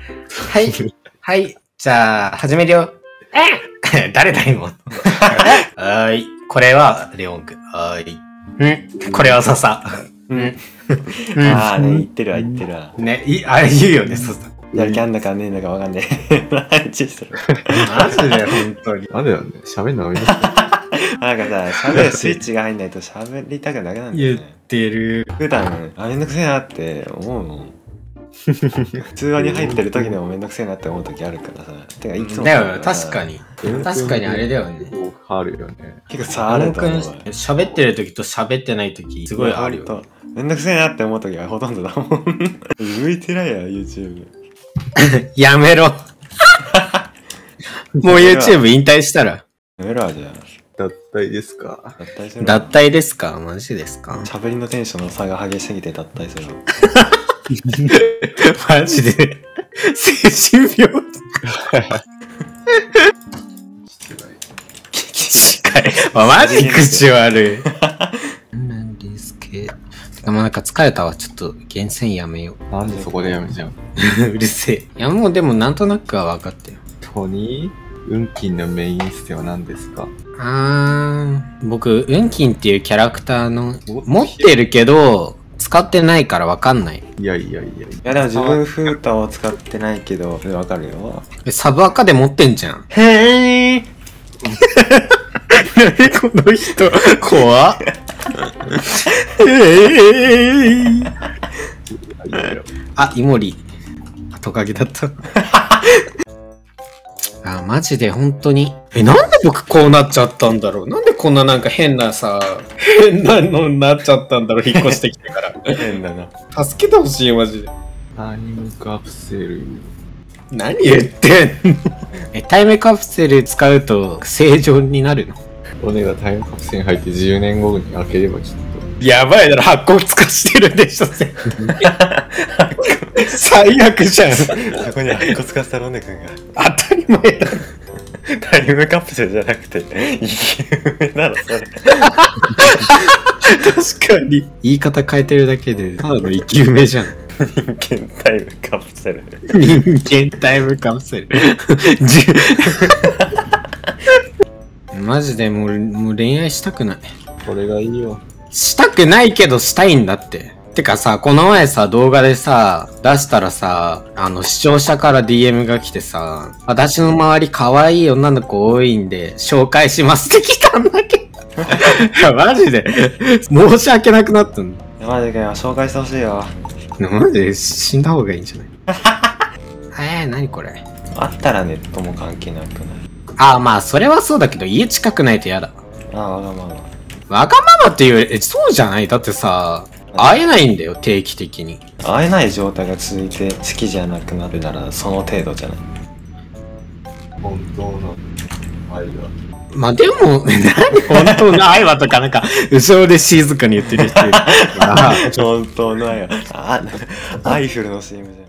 はい。はい。じゃあ、始めるよ。誰だ今。はい。これは、レオンくん。はい。これは笹。 ああね、言ってるわ、言ってるわ。 ね、あれ言うよね、笹。 やる気あんだかねえんだかわかんねえ。マジで、 本当に。 あれだよね、喋んのなんかさ、喋るスイッチが入んないと喋りたくなくなるんだよね。 言ってる。 普段、めんどくせえなって思うもん。通話に入ってる時でもめんどくせえなって思う時あるからさ。てか、いつも。 だよ、確かに。確かにあれだよね。 あるよね。 結構差あると思う。 喋ってる時と喋ってない時、すごいあるよ。 めんどくせえなって思う時はほとんどだもん。向いてないや、YouTube。 やめろ。もう YouTube 引退したら。 やめろわ、じゃあ。 脱退ですか？ 脱退ですか？マジですか？ 喋りのテンションの差が激しすぎて脱退する。 マジで精神病。マジ口悪い。なんですけど。でもなんか疲れたわ。ちょっと厳選やめよう。なんでそこでやめちゃう？ うるせえ。いやもうでもなんとなくは分かったよ。 トニー？運金のメインステは何ですか？ 僕、運金っていうキャラクターの、持ってるけど、使ってないから分かんない。 いやでも自分フータを使ってないけど、分かるよ。 サブアカで持ってんじゃん。へー。何この人、怖っ。あ、イモリ。トカゲだった。マジで本当に。なんで僕こうなっちゃったんだろう。なんでこんななんか変なのになっちゃったんだろう。引っ越してきてから。 変だな。 助けてほしい、マジで。 タイムカプセル。 何言ってんの？タイムカプセル使うと正常になるの？ 俺がタイムカプセルに入って10年後に開ければちょっと。 やばいだろ、白骨化してるでしょ、最悪じゃん。 そこに白骨化したロネ君が。 当たり前だろ。 タイムカプセルじゃなくて、生き埋めなの、それ。 確かに。言い方変えてるだけで、ただの生き埋めじゃん。 人間タイムカプセル。 人間タイムカプセル。マジでもう恋愛したくない。 これがいいよ。 したくないけどしたいんだって。てかさ、この前さ、動画でさ、出したらさ、視聴者から DM が来てさ、私の周り可愛い女の子多いんで、紹介しますって来たんだけど。マジで、申し訳なくなったんだ。 マジかよ、紹介してほしいよ。 マジで死んだ方がいいんじゃない？何これ。 あったらネットも関係なくない？ まあ、それはそうだけど、家近くないと嫌だ。 わがまま。 わがままっていう、そうじゃない？だってさ、会えないんだよ、定期的に。 会えない状態が続いて好きじゃなくなるならその程度じゃない？ 本当の愛は。 まあでも、何本当の愛はとかなんか、後ろで静かに言ってる人いる。 本当の愛は。アイフルの CM じゃん。